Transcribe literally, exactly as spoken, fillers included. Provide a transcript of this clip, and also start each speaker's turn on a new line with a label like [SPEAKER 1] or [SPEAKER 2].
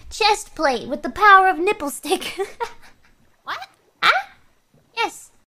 [SPEAKER 1] chest plate with the power of nipple stick.